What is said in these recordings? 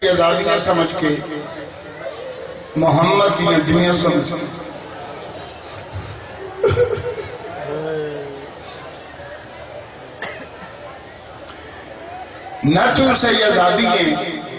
آزادیاں سمجھ کے محمد دیا دنیا سمجھ نہ تو سے آزادیاں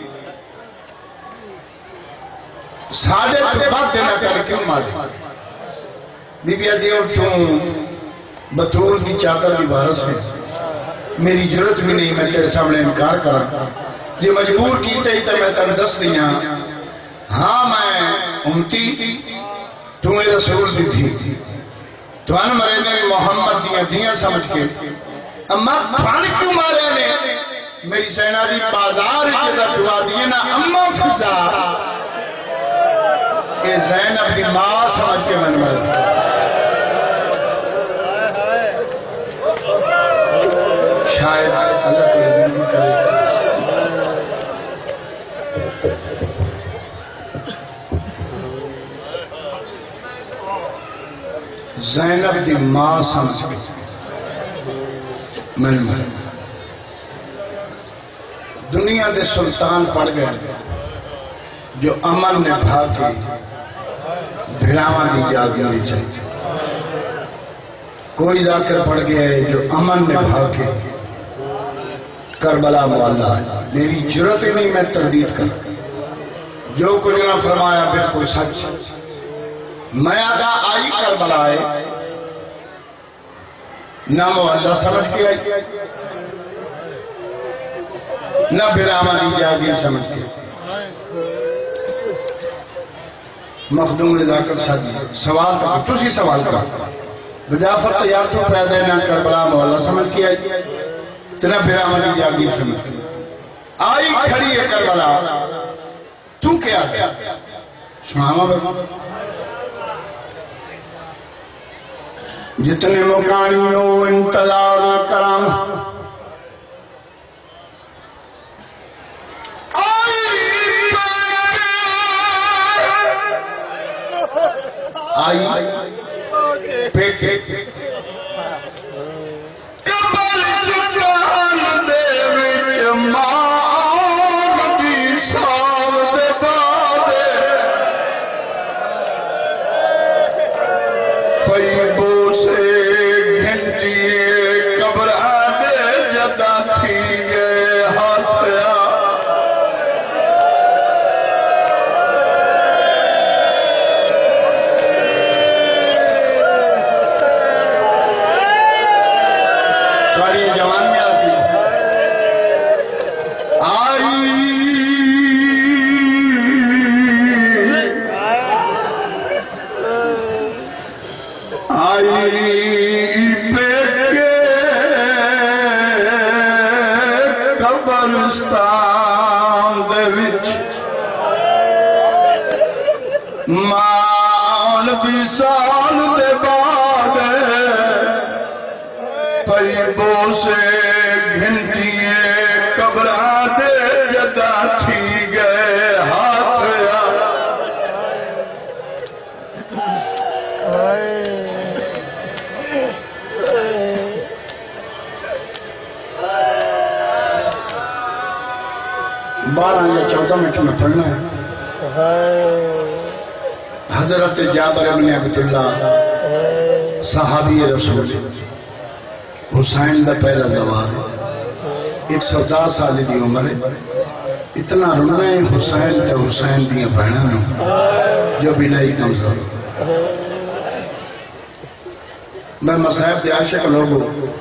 ساڑھے تو بات دینا کر کیوں مارے بی بی آدھی اور تم بطول کی چادر کی بارس ہے میری ضرورت بھی نہیں میں تیرے سامنے انکار کرا جی مجبور کیتے ہی تو میں تن دس دیا ہاں میں امتی تمہیں رسول دی تھی تو ان مرے نے محمد دیا سمجھ کے اما کھان کیوں مارے نے میری سینہ دی بازار اجازہ دعا دیئے نا اما فضا اے زینب دی ماں سمجھ کے من مرے شاید اللہ کو زندگی کرے زینب دی ماں سمجھ کے من مرے دنیا دے سلطان پڑ گئے جو امن نے بھاگ کے بھیڑاواں دی جاگی ہوئی چاہیے کوئی ذاکر پڑ گیا ہے جو امن نے بھاگ کے کربلا مولا ہے میری جرت ہی نہیں میں تردید کر جو کچھ نے فرمایا بالکل سچ میں آگا آئی کربلا ہے نہ مولا سمجھ کے آئی نہ بھیڑاواں دی جاگی سمجھ کے مخدوم رضاکت شادی سوال تک تسی سوال کر بجافر تیار تو پیدا نہ کربلا مولا سمجھ کے آئی تنہ بھیڑاواں دی جاگی سمجھ کے آئی کھڑی ہے کربلا تو کیا ہے سناما بھائی جتنے مکانیوں انتظار کرام آئی پیکے کبر جان دے وچ مان دی سال دے بادے پئی بوسے گھنٹی قبر دے جدا تھی گئے ہاتھیا مان بھی سال دے بعد پئی بوسے گھنٹیے قبرہ دے جدا تھی گئے ہاتھیا بارہ یا 14 منٹ میں پڑھنا ہے حضرت جابر بن عبداللہ صحابی رسول حسین دا پہلا زوار 110 سال دی عمر اتنا رونا ہے حسین تے حسین دیا بہنوں جو بلائی کمزور میں مصاحب دے عاشق لوگوں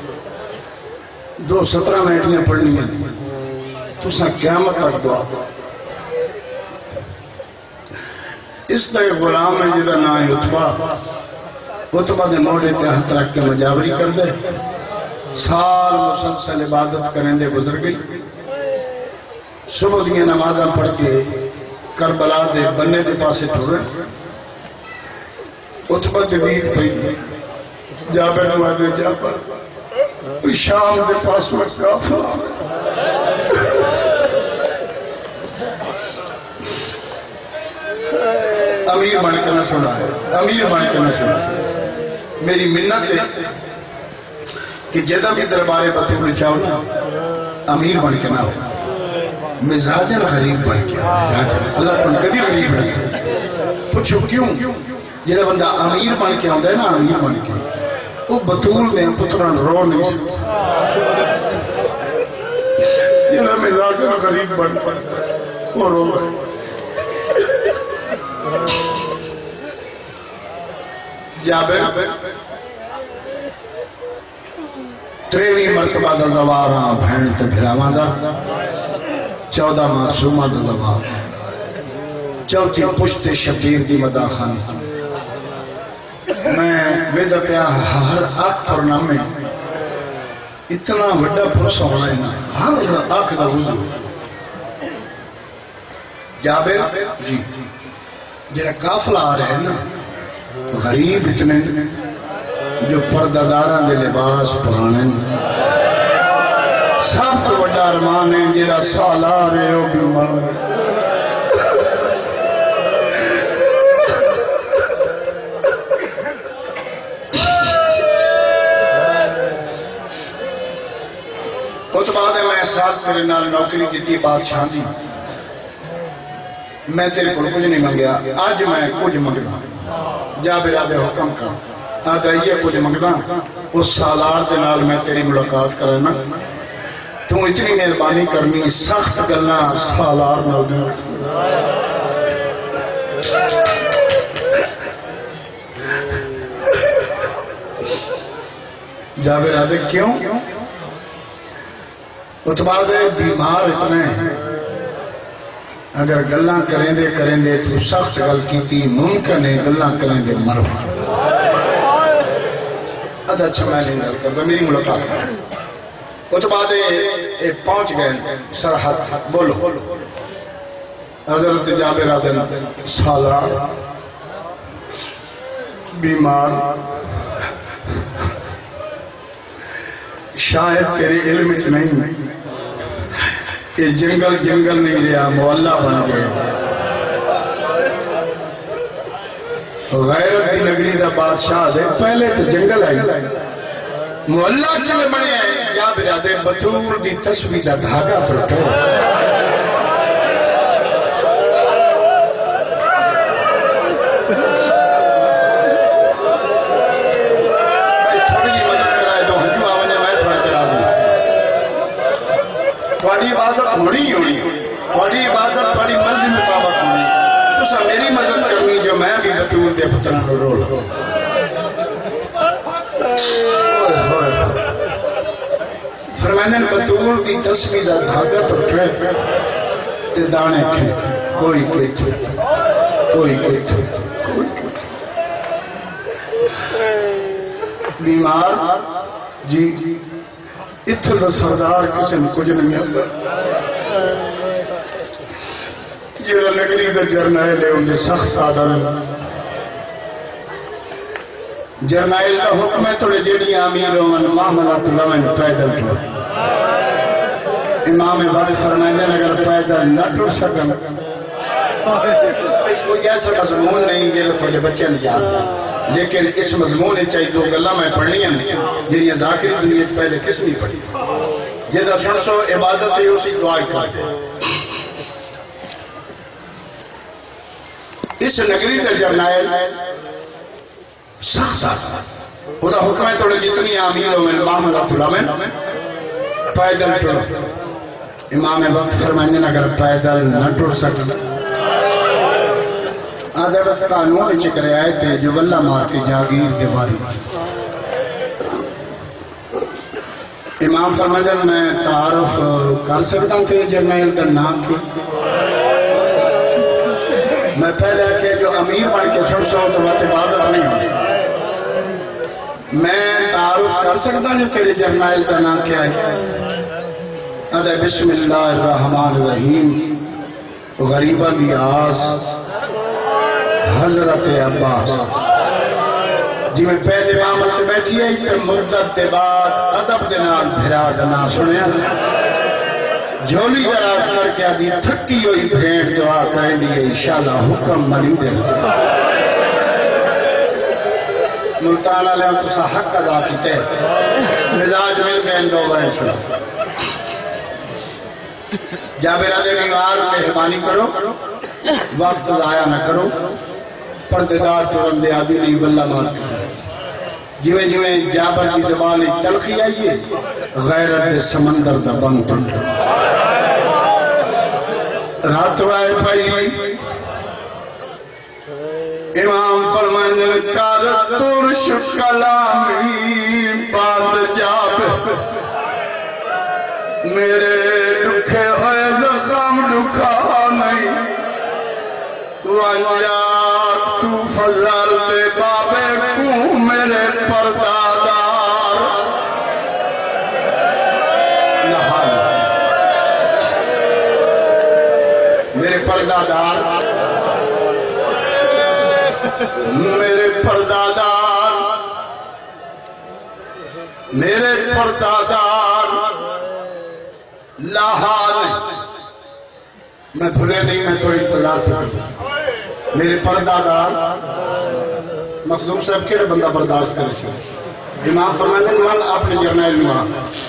2:17 منٹیاں پڑھنی ہیں تو سا قیامت تک دعا اس طرح غلام ہے جدہ نا اتبا دے موڑے تے ہاتھ رکھ کے مجاوری کر دے سال مسلسل عبادت کریں دے گزر گئی صبح دیا نمازاں پڑھ کے کربلا دے بننے دے پاسے ٹھوڑے اتبا دے بیت پئی جابر نوازے جابر شام دے پاس میں کافر امیر بن کے نہ سنا ہے امیر بن کے نہ سنا ہے میری منت ہے کہ جدہ بھی دربارے بطور چاہو نا امیر بن کے نہ ہو مزاجن غریب بن گیا اللہ کو کدی غریب بن گیا پوچھو کیوں جنہا بندہ امیر بن کے آندہ ہے نا امیر بن کے وہ بطول نے پتران رو نہیں سکتا جنہا مزاجن غریب بن کے وہ رو رہے جابر تریوی مرتبہ دا زوارا بھین تے بھراواں دا 14 معصومہ دا زوار چوتھی پشت شبیر دی مداخان میں ویدہ پیا ہر آنکھ پر نامے اتنا وڈا پرسا ہونا ہے نا ہر آنکھ دا وضو جابر جی جنہا کافلہ آ رہے ہیں نا غریب اتنے جو پرداداران دے لباس پرانے سب تو بڑا ارمان ہے جنہا سال آ رہے ہو بیمار اس بعد میں احساس کرے نال نوکری جتی بادشاہ دی میں تیرے کو کچھ نہیں منگیا آج میں کچھ منگنا جابر آدھے حکم کا آدھے یہ کچھ منگنا اس سالار دے نال میں تیری ملاقات کرنا تو اتنی مہربانی کرنی سخت گلنا سالار نال دے جابر آدھے کیوں اتبا دے بیمار اتنے اگر گلنا کریں دے تو سخت گل کی تھی ممکن ہے گلنا کریں دے مرو ادھا اچھا میں نہیں گل کرتا میری ملاقات اتبا دے پہنچ گئے سرحد بولو حضرت جابر آدھے سالار بیمار شاید تیرے علم چ نہیں یہ جنگل نہیں رہا محلہ بن گئے غیرت کی نگری دا بادشاہ دے پہلے تو جنگل آئی محلہ کیوں بنے ہیں یا برادے بطور دی تصویر دا دھاگا ٹوٹے تھوڑی عبادت تھوڑی عبادت تھوڑی مرضی مطابق ہونی تسا میری مدد کرنی جو میں بھی بطور دے پتران رو رول فرمائنن بطور دی تصویر دا دھاگا تو ٹریک تے دانے کھے کوئی کہتے بیمار جی اتھر دا سردار کسی نے کچھ نہیں آتا جیڑا نگری دا جرنائل ہے انہیں سخت آدھر جرنائل دا حکم ہے توڑے جیڑی آمیر من معاملات لمن پیدل ٹھو امام وقت فرمائندے اگر پیدل نہ ٹھو سکن کوئی ایسا مضمون نہیں جیڑا تھوڑے بچے نہیں جاتا لیکن اس مضمون چاہیے دو گلہ میں پڑھنی ہیں جنہیں ذاکری دنیا پہلے کس نہیں پڑھی جیدہ سن سو عبادت ہے اسی دعائی کرتے ہیں اس نگری دا جرنائل سخت آتا وہ دا حکم ہے توڑے جتنی آمیر و من محمد عبداللہ پیدل ٹھو امام وقت فرمائنے اگر پیدل نہ ٹھو سکتا عدالت قانون چکرے آئے تھے جو واللہ مار کے جاگیر کے باری امام فرمائدن میں تعارف کر سکتا تھے جرنائل کا نام کی میں پہلے کہ جو امیر بن کے سن سو تو بات عبادت نہیں ہو میں تعارف کر سکتا جو تیرے جرنائل کا نام کیا ہے ادھے بسم اللہ الرحمن الرحیم غریبہ دی آس حضرت عباس جی میں پہلے معاملت بیٹھی ہے اتر مدت دے بعد ادب دنال بھرا دنا سنیا جھولی دراز کر کے آدھی تھکی ہوئی بھیڑ دعا کریں دیئے انشاءاللہ حکم منی دے ملتان علیہ تسا حق ادا کیتے مزاج مل گئے دو گئے چھوڑا جابر دے نیوار مہربانی کرو وقت ضائع نہ کرو پردیدار ترن دے آدھی نہیں بلہ مار کرو جویں جویں جابر کی زبان تلخی آئیے غیرت سمندر دا بن ٹوٹ رات وائے پائی امام فرمائیں کارت ترش کلامی بات جابر میرے دکھے ہوئے زخم دکھا نہیں تو انجات تو فضل دے بابے کو میرے پردادار میرے پردادار میرے پردادار میرے پردادار لاحال میں بھولے نہیں میں تو اطلاع کروں میرے پردادار مخدوم صاحب کیڑے بندہ برداشت کرے سے امام فرمائے دن وال اپنے جرنائل نواب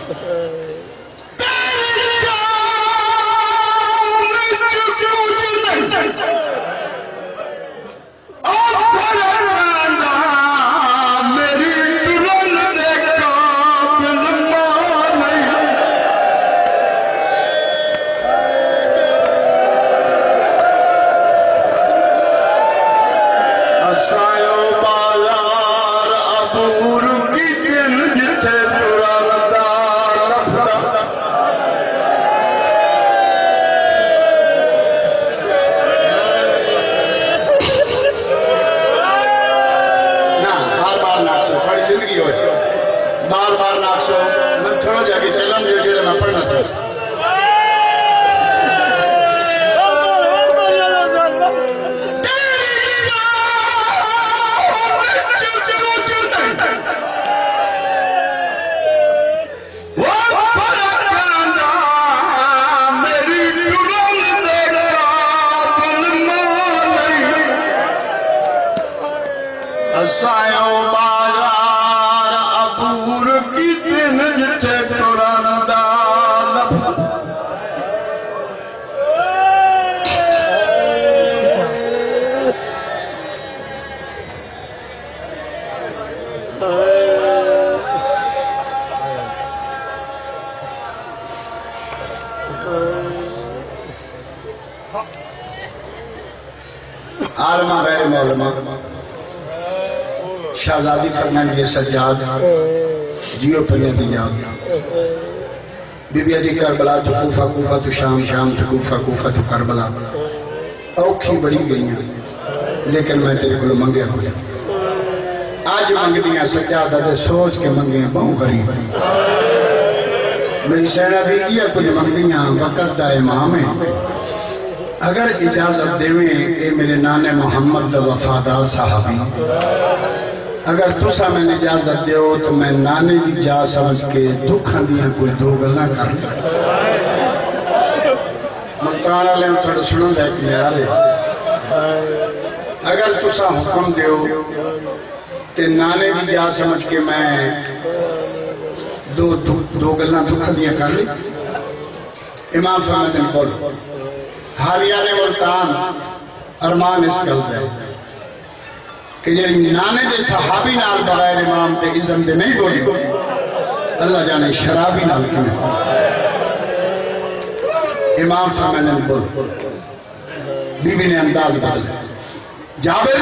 عالمہ غیر معلمہ شہزادی فرمائیں یہ سجاد جیو پہنے دی یاد بی بی عدی کربلا تو کوفہ کوفہ تو شام شام تو کوفہ کوفہ تو کربلا اوکھی بڑی گئی ہیں لیکن میں تیرے کو منگے ہو جاتا آج منگ دیا سجادہ دے سوچ کے منگے ہیں بہوں غریب میری سینہ بھی یہ کچھ منگ دیا وقت دا امام ہے اگر اجازت دیویں اے میرے نانے محمد دا وفادار صحابی اگر تسا میں اجازت دیو تو میں نانے دی جا سمجھ کے دکھاں دیا کوئی دو گلنا کر لیں مقتانا لیں تھوڑا سنو لے کے یارے اگر تسا حکم دیو تے نانے دی جا سمجھ کے میں دو گلنا دکھاں دیا کر لیں امام فرمائے دن قول حالیان ملتان ارمان اس گل دے کہ جنہی نانے دے صحابی نال بغیر امام دے عزم دے نہیں بولی اللہ جانے شرابی نال کیوں امام فرمائے دن بول بی بی نے انداز بدل جابر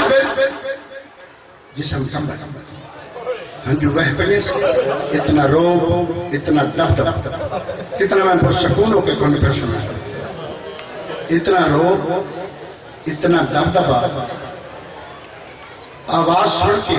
جسم کم بدل ہنجو وہ پہلے سے اتنا روب اتنا دب دب کتنا میں پر سکونوں کے کون پیشن ہے اتنا روب اتنا دب دبا آواز سن کے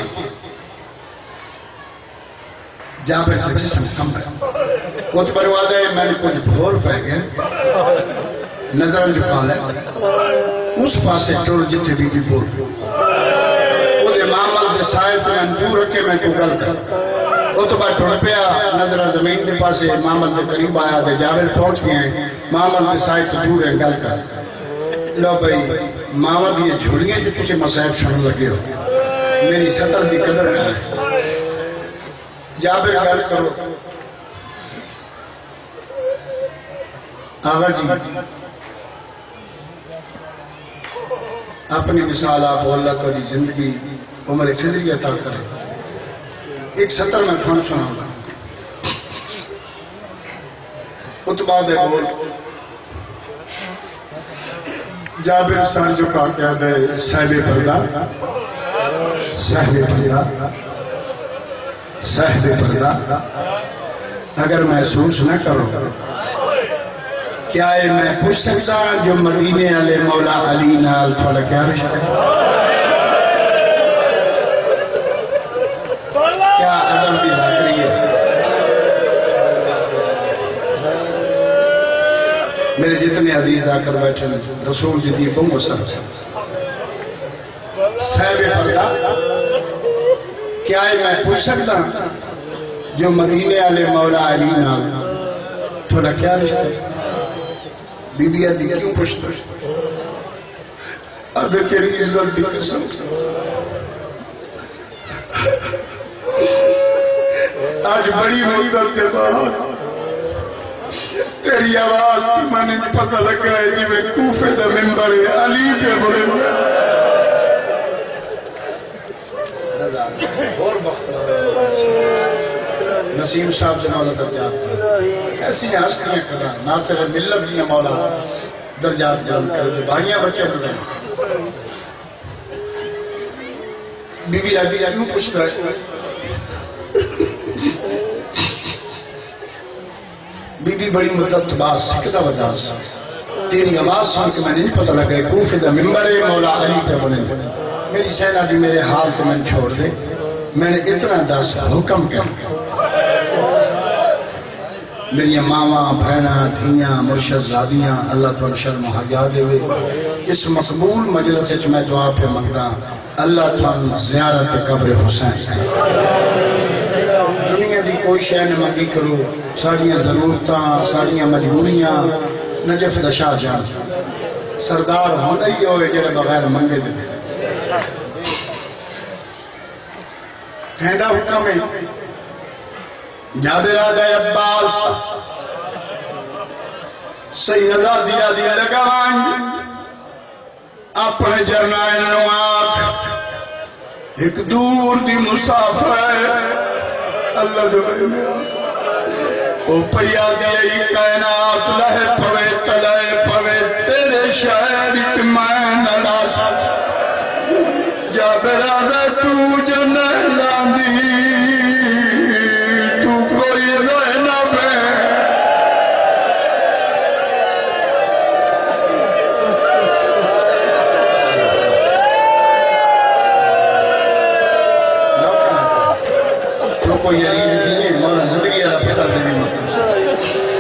جابر کا جسم کم ہے وہ تو بروادہ ہے میں نے کچھ بھور پہ گئے نظران جو کال ہے اس پاسے ٹور جتے بھی بھور وہ دے معامل دے سائے تو میں دور رکھے میں تو گل کر وہ تو بات ٹھوڑ پیا نظرہ زمین دے پاسے معامل دے قریب آیا دے جابر پہنچ گئے ہیں معامل دے سائے تو دور ہے گل کر لو بھئی معامل یہ جھوڑیاں جو کچھ مسائب شروع لگے ہو میری سطر دی قدر ہے جابر گل کرو آغا جی اپنی مثال آپ اللہ تعالی زندگی عمر خضری عطا کرے۔ ایک سطر میں کھان سناؤں گا۔ اتبا دے بول جابر سان جو کا کہہ دے صاحب پردہ صاحب پردہ اگر محسوس نہ کرو کیا ہے میں پوچھ سکتا جو مدینے علی مولا علی نال تھوڑا کیا رشتہ ہے؟ کیا عدم بھی حاضری ہے؟ میرے جتنے عزیز آ کر بیٹھے رسول جدی بنگو سر صاحب پردہ کیا ہے میں پوچھ سکتا جو مدینے علی مولا علی نال تھوڑا کیا رشتہ ہے؟ بی بی آدھی کیوں پوچھتا اب تیری عزت دی قسم آج بڑی مدت کے بعد تیری آواز کی میں نے پتہ لگا ہے کہ میں کوفے دا ممبر علی پہ بولے اور وقت نسیم صاحب جناب درجات ایسی ہستیاں کرا ناصر ملت دیا مولا درجات بلند کر دے بھائیاں بچے ہوئے بی بی آدھی کیوں پوچھتا ہے بی بی بڑی مدت بعد سکتا وداس تیری آواز سن کے میں نہیں پتہ لگا کوفے دا ممبر مولا علی پہ بلند میری سینہ دی میرے حال تو میں چھوڑ دے میں نے اتنا دس حکم کر میری ماما بھینا دھیاں مرشد زادیاں اللہ تعالی شرم و حیا دے اس مقبول مجلس وچ میں دعا پہ منگدا اللہ تعالی زیارت قبر حسین دنیا دی کوئی شے نہ منگی کرو ساریاں ضرورتاں ساریاں مجبوریاں نجف دا شاہ جان سردار ہوندا ہی ہوئے جڑے بغیر منگے دے کہندا حکم ہے جابر آدھے عباس سیدہ دیا دیا لگوائیں اپنے جرنائن نوات ایک دور دی مسافر ہے اللہ جو میں او پیا دیا ہی کائنات لہے پوے تلے پوے تیرے شہر اتمائے نراس جابر آدھے تو جنہ لاندی کوئی علی نہیں ہے مولا زندگی ہے پتہ دے بھی مطلب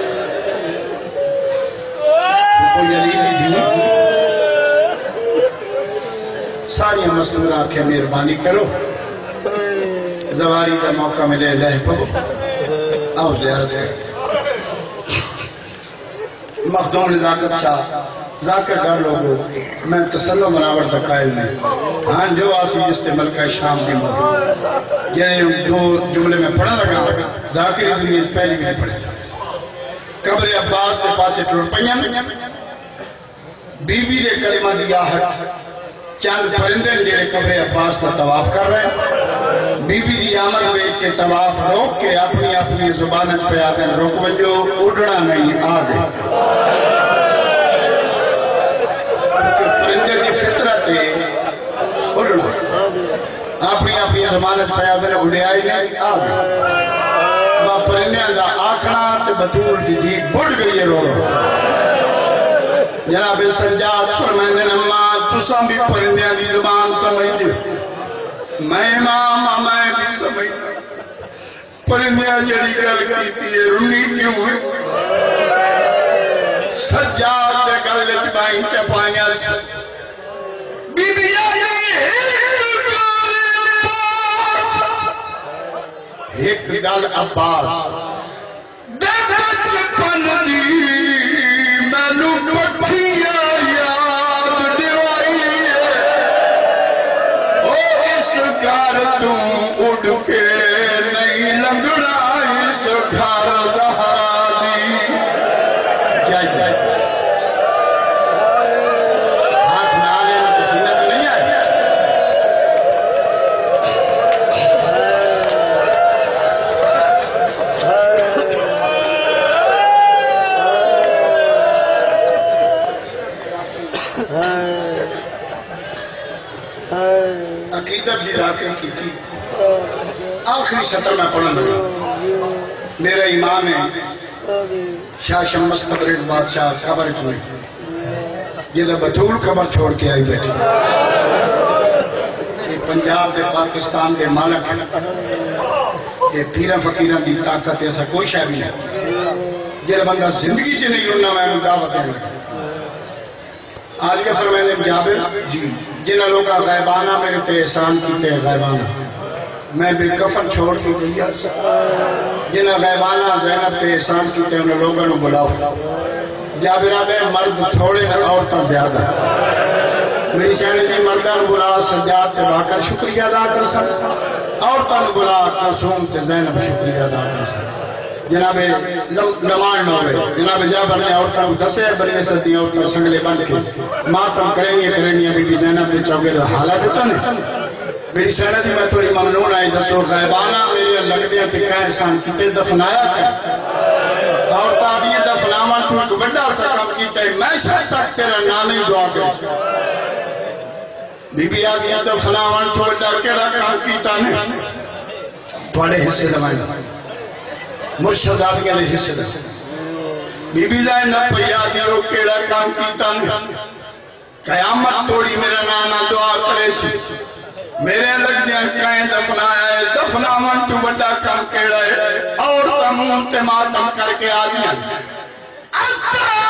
کوئی علی نہیں ہے ساری مصنورہ آنکھیں مہربانی کرو زواری کا موقع ملے لہ پڑو آؤ زیارت کرو مخدوم نزاکت شاہ ذاکر کر لوگو میں تسلو مناور دا قائل نہیں ہاں جو آسی جس تے ملکہ شام دی موجود یعنی دو جملے میں پڑھا لگا ذاکر ابن اس پہلی بھی نہیں پڑھے قبر عباس کے پاس ٹوٹ پہیاں بی بی دے کلمہ دیا ہے چاند پرندے جیرے قبر عباس کا طواف کر رہے ہیں بی بی دی آمد میں کے طواف روک کے اپنی زبانت پہ آتے ہیں روک وجو اڑنا نہیں آگے پرندے کی فطرت اڑنا اپنی زمانت پیادہ نے اڑے آئی نہیں آگے با پرندے دا آکھنا تے بطول دی دی بڑھ گئی ہے رو جناب سجاد فرمائندے نماز تساں بھی پرندے دی زبان سمجھ دے میں امام میں بھی سمجھ دے پرندے جڑی گل کیتی ہے رنی کیوں ہے سجاد دے گل چبائیں چپائیاں بی بی آئی ایک گل عباس دیکھ چپن دی میں نو پٹھیا یاد دیوائی او اس گھر تو اڑ کے نہیں لنگڑا اس گھر زہرا دی جائے عقیدت بھی ذاکر کی تھی آخری سطر میں پڑھنے لگا میرا ایمان ہے شاہ شمس تبریز بادشاہ قبر چھوڑی جنہیں بطول قبر چھوڑ کے آئی بیٹھی یہ پنجاب دے پاکستان دے مالک یہ پیرہ فقیرہ دی طاقت ایسا کوئی شاہ بھی نہیں جنہیں بندہ زندگی چے نہیں ہونا میں دعوت ہے آلیہ فرمائنے جابر جی جنہیں لوگا غیبانہ میرے تے احسان کیتے ہیں غیبانہ میں بھی کفن چھوڑ کی دیا جنہیں غیبانہ زینب تے احسان کیتے ہیں انہیں لوگوں نے بلاؤ جابر آدھے مرد تھوڑے نہ عورتیں زیادہ میری شہنے جی مردان بلا سجاد تے باکر شکریہ ادا کر سکتا عورتان بلا کلثوم تے زینب شکریہ ادا کر سکتا جناب نمان ہوئے جناب جابر نے عورتان دسے بنی صدی عورتان سنگلے بن کے ماتم کریں گے بی بی زینب تے چوگے تو حالہ دیتا نہیں میری شہنے جی میں تھوڑی ممنون آئی دسو غیبانہ میرے لگ دیا تے کہا احسان کیتے دفنایا کیا عورتان دیئے دفنامان تو ایک بڑا سا کم کیتے میں شاید تک تیرا نامی دعا گئی بی بی آگئی دفناوان تو بڑا کیڑا کام کیتا نہیں توڑے حصے دمائیں مرشد آگئی علیہ حصے دمائیں بی بی زائن نہ پہیا دیو کیڑا کام کیتا نہیں قیامت توڑی میرا نانا دعا کرے سی میرے لگ دیا کہیں دفنایا ہے دفناوان تو بڑا کام کیڑا ہے اور تمون تے ماتم کر کے آگئی